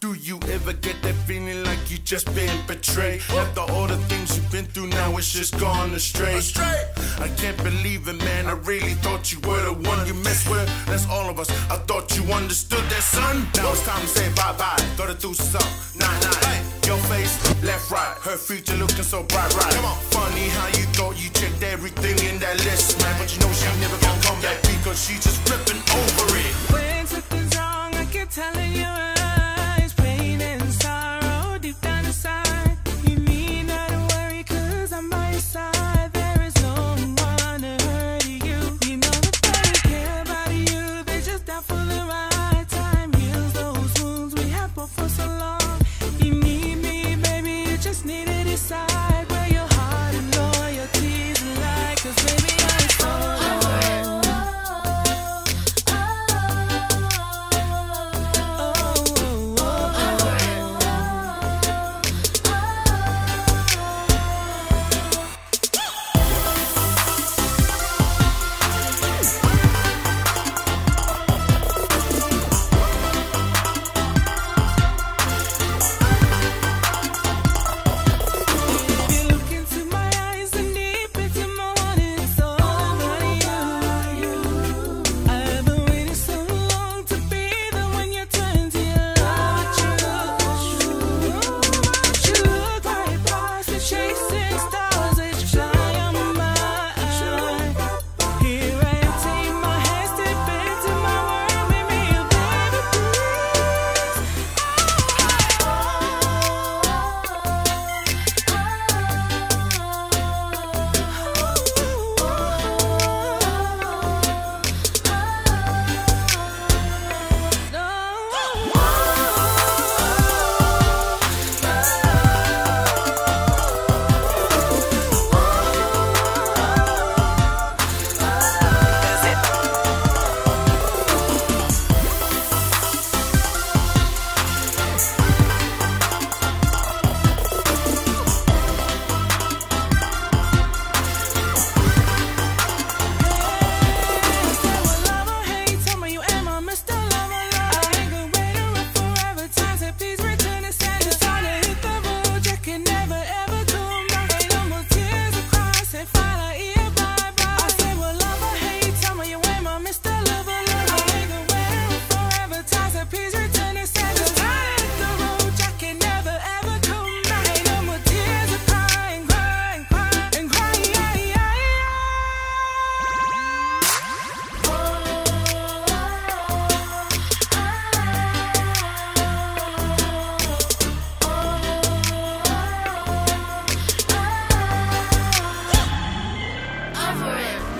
Do you ever get that feeling like you just been betrayed? After all the things you've been through, now it's just gone astray. I can't believe it, man, I really thought you were the one you mess with. That's all of us, I thought you understood that, son. Now it's time to say bye-bye, thought it through some. Nah, your face, left, right, her future looking so bright, right. Come on. Funny how you thought you checked everything in that list, man, but you know she never gonna come back because she just flipping over it. When something's wrong, I can tell in your eyes, pain and sorrow deep down inside. You need not to worry, cause I'm by your side. There is no one to hurt you. You know that they care about you, they just out for the right time. Heals those wounds we have both for so long. You need me, baby, you just need to decide where your heart and loyalties lie. Cause baby, I'm so over it.